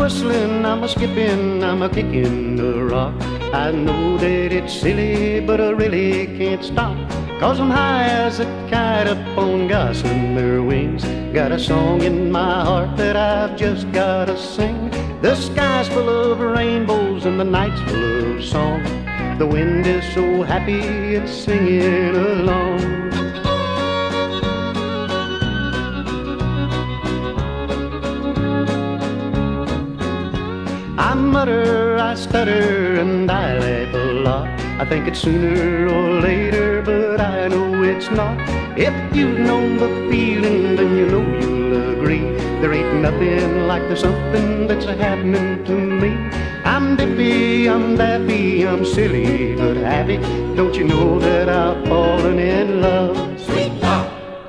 whistling, I'm a skipping, I'm a kicking the rock. I know that it's silly, but I really can't stop. 'Cause I'm high as a kite up on gossamer wings. Got a song in my heart that I've just gotta sing. The sky's full of rainbows and the night's full of song. The wind is so happy it's singing along. I mutter, I stutter, and I laugh a lot. I think it's sooner or later, but I know it's not. If you've known the feeling, then you know you'll agree. There ain't nothing like the something that's happening to me. I'm dippy, I'm daffy, I'm silly but happy. Don't you know that I've fallen in love? Sweet love.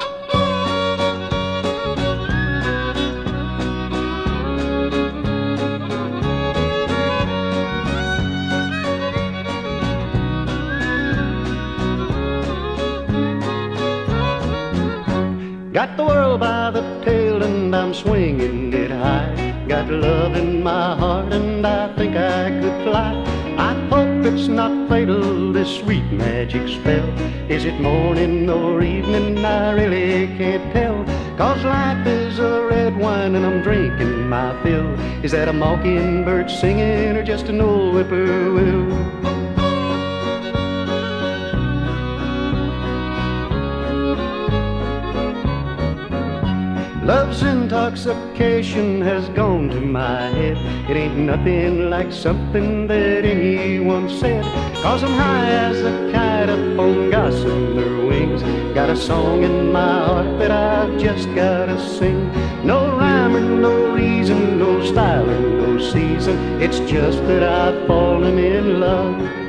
Got the world by the tail and I'm swinging it high. Got love in my heart and I think I could fly. I hope it's not fatal, this sweet magic spell. Is it morning or evening? I really can't tell. 'Cause life is a red wine and I'm drinking my fill. Is that a mockingbird singing or just an old whippoorwill? Love's intoxication has gone to my head. It ain't nothing like something that anyone said. 'Cause I'm high as a kite up on gossamer wings. Got a song in my heart that I've just gotta sing. No rhyme or no reason, no style or no season. It's just that I've fallen in love.